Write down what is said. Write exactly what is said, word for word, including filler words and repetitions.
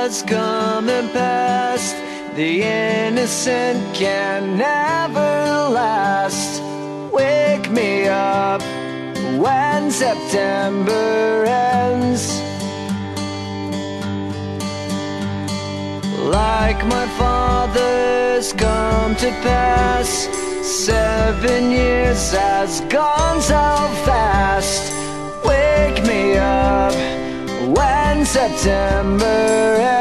has come and passed. The innocent can never last. Wake me up when September ends. Like my father's come to pass, seven years has gone so fast. Wake me up when September ends.